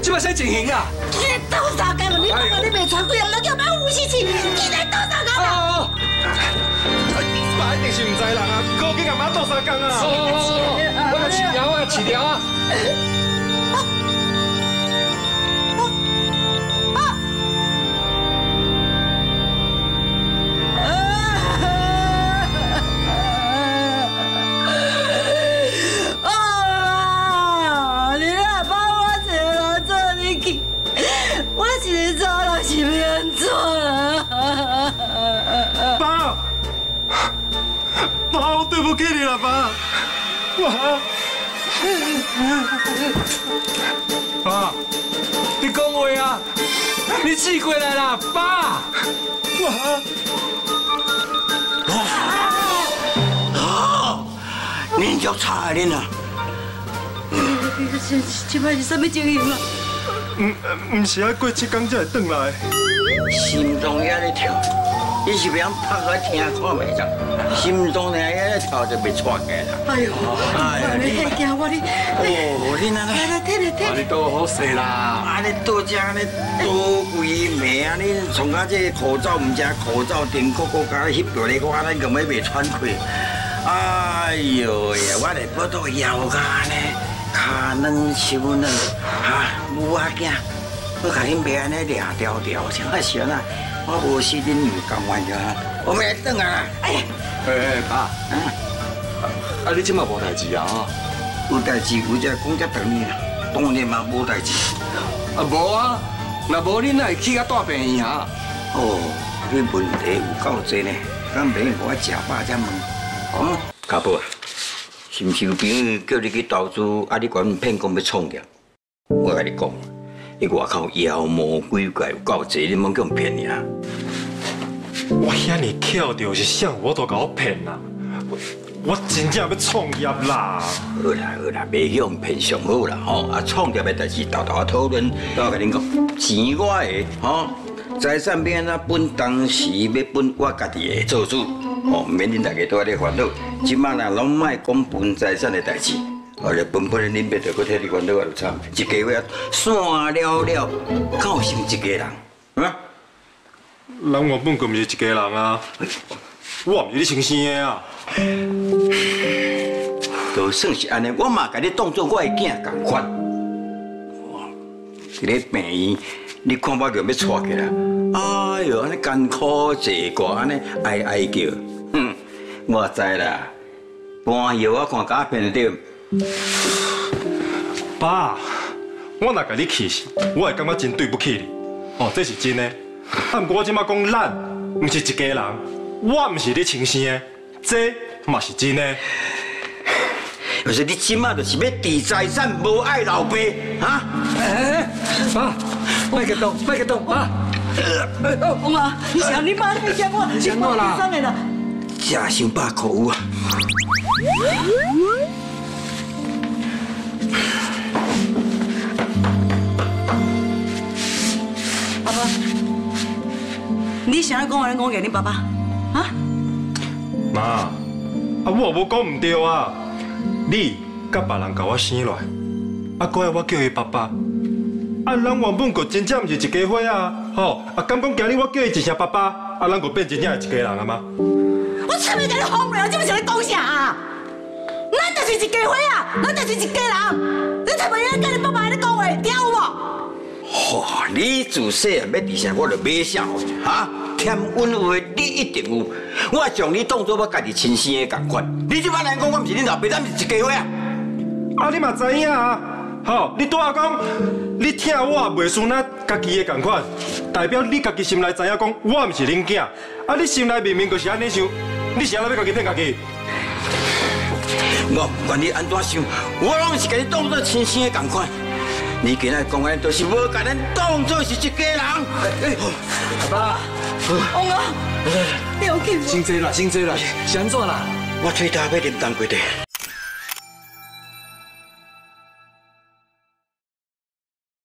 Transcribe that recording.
这摆啥情形啦？ 今日多少工了？你爸爸你未传几啊？人叫咩呼吸器？今日多少工了？ 爸一定是唔知人啊，高紧阿妈多少工啊？ 我来饲条，我来饲条啊！ 是免做啊！ 爸，爸，我对不起你了，爸。 爸，你讲话啊！你醒过来啦，爸！ 恁足差恁啊！ 这摆是什么情形啊？ 唔是啊，过7天才会转来。 心脏也在跳，你是不想拍开听看袂着？心脏呢也在跳，就被喘起来啦。 哎呦，你太惊我你。 哦，你哪来？ 来，摕。 你都好势啦！ 啊，你倒只安尼多规暝啊！你从啊这口罩唔食口罩，顶个甲翕落来，我安尼根本袂喘气。哎呦呀，我来不到腰甲呢，骹软手软，母仔囝。我甲恁爸安尼掠条条，像啊像啊，我无死恁唔甘愿着啊！我们来转啊！哎呀， 爸，你即马无代志啊？ 有代志，有只讲只等你啦，当然嘛无代志。 无啊，若无恁哪会去甲大病院啊？ 哦，你问题有够多呢，敢免我食饱才问。哦，家宝啊，是毋是有朋友叫你去投资，啊你管骗讲要创业？我甲你讲。你外口妖魔鬼怪有够济，你莫叫人骗你啊！ 我遐尼巧着是啥，我都甲我骗啦！我真正要创业啦！ 好啦，袂向骗上好啦吼！啊，创业的代志豆豆讨论，我甲恁讲，钱我的吼，财产要安怎分，当时要分我家己的做主，哦，免恁大家都在咧烦恼。即摆啦，拢莫讲分财产的代志。后来分恁恁爸就搁替你烦恼啊，就惨。一个月散了了，敢有剩一个人？啊？ 人原本就毋是一家人啊，我毋是你亲生的啊。 就算是安尼，我嘛甲你当做我的囝共款。伫咧病院，你看我叫要喘起来，哎呦，安尼艰苦坐挂，安尼哀叫，我知啦。搬药我看假骗着。 爸，我若甲你气死，我会感觉真对不起你。哦，这是真的。啊，不过我即马讲咱，毋是一家人，我毋是你亲生的，这嘛是真的。 要是你即马就是要治财产，无爱老爸，哈？ 爸，别激动，爸。 妈，你想你妈你讲我，你讲我啦。 食伤饱可有啊？ 爸爸，你想要讲话，讲给你爸爸，啊？ 妈，啊我无讲唔对啊，你甲别人甲我生落来，啊，搁要我叫伊爸爸，啊，人原本就真正毋是一家伙啊，吼，啊，敢讲今日我叫伊一声爸爸，啊，咱就变真正的一家人啊吗？ 我前面甲你哄了，这不是咧讲啥啊？咱就是一家伙啊，咱就是一家人，你才袂晓跟你爸爸咧讲话，听有无？ 吼，你自细汉要治啥，我就买啥哈？添稳有的你一定有，我将你当作我家己亲生的共款。你即摆来讲，我毋是恁老爸，咱是一家伙啊！ 啊，你嘛知影啊？吼，你拄仔讲，你疼我袂输咱家己的共款，代表你家己心内知影讲，我毋是恁囝。啊，你心内明明就是安尼想，你是安怎要家己骗家己？ 我不管你安怎想，我拢是甲你当作亲生的共款。你今仔讲的，就是无甲咱当作是一家人。 爸， 王啊，你有紧？ 先坐啦，是安怎啦？ 我嘴头要啉当归茶。